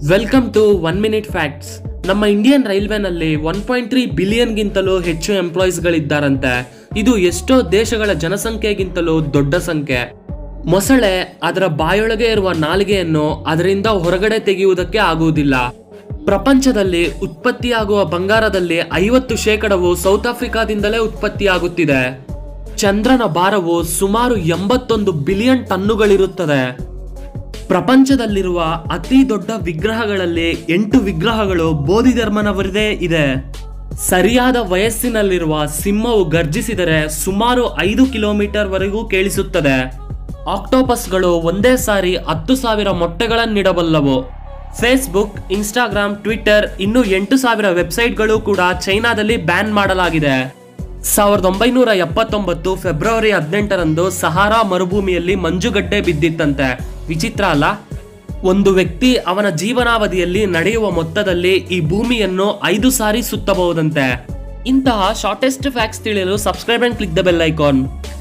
Welcome to 1 minute facts. ನಮ್ಮ Indian ರೈಲ್ವೆನಲ್ಲಿ 1.3 ಬಿಲಿಯನ್ಗಿಂತಲೂ ಹೆಚ್ಚು ಎಂಪ್ಲಾಯೀಸ್ಗಳಿದ್ದಾರಂತೆ. ಇದು ಎಷ್ಟೋ ದೇಶಗಳ ಜನಸಂಖ್ಯೆಗಿಂತಲೂ ದೊಡ್ಡ ಸಂಖ್ಯೆ. ಮೊಸಳೆ ಅದರ ಬಾಯೊಳಗೆ ಇರುವ ನಾಲಿಗೆಯನ್ನು ಅದರಿಂದ ಹೊರಗಡೆ ತೆಗೆಯುವುದಕ್ಕೆ ಆಗುವುದಿಲ್ಲ. ಪ್ರಪಂಚದಲ್ಲಿ ಉತ್ಪತ್ತಿಯಾಗುವ ಬಂಗಾರದಲ್ಲಿ 50% ಸೌತ್ ಆಫ್ರಿಕಾದಿಂದಲೇ ಉತ್ಪತ್ತಿಯಾಗುತ್ತಿದೆ. ಚಂದ್ರನ ಭಾರವು ಸುಮಾರು 81 ಬಿಲಿಯನ್ ಟನ್ನುಗಳಿರುತ್ತದೆ. ಪ್ರಪಂಚದಲ್ಲಿರುವ ಅತಿ ದೊಡ್ಡ ವಿಗ್ರಹಗಳಲ್ಲಿ 8 ವಿಗ್ರಹಗಳು ಬೋಧಿ ಧರ್ಮನವರದೇ ಇದೆ. ಸರಿಯಾದ ವಯಸ್ಸಿನಲ್ಲಿರುವ ಸಿಂಹವು ಗರ್ಜಿಸಿದರೆ ಸುಮಾರು 5 ಕಿಲೋಮೀಟರ್ ವರೆಗೂ ಕೇಳಿಸುತ್ತದೆ. ಆಕ್ಟೋಪಸ್ಗಳು ಒಂದೇ ಸಾರಿ 10,000 ಮೊಟ್ಟೆಗಳನ್ನಿಡಬಲ್ಲವು. ಫೇಸ್ಬುಕ್, ಇನ್ಸ್ಟಾಗ್ರಾಮ್, ಟ್ವಿಟರ್ ಇನ್ನೂ 8,000 ವೆಬ್ಸೈಟ್ಗಳು ಕೂಡ ಚೈನಾದಲ್ಲಿ ಬ್ಯಾನ್ ಮಾಡಲಾಗಿದೆ. 1979 ಫೆಬ್ರವರಿ 18ರಂದು ಸಹಾರಾ ಮರುಭೂಮಿಯಲ್ಲಿ ಮಂಜುಗಡ್ಡೆ ಬಿದ್ದಿತ್ತಂತೆ. ವಿಚಿತ್ರ ಅಲ್ಲ? ಒಂದು ವ್ಯಕ್ತಿ ಅವನ ಜೀವನಾವಧಿಯಲ್ಲಿ ನಡೆಯುವ ಮೊತ್ತದಲ್ಲಿ ಈ ಭೂಮಿಯನ್ನು 5 ಸಾರಿ ಸುತ್ತಬಹುದಂತೆ. ಇಂತಹ ಶಾರ್ಟೆಸ್ಟ್ ಫ್ಯಾಕ್ಟ್ಸ್ ತಿಳಿಯಲು subscribe and click the bell icon.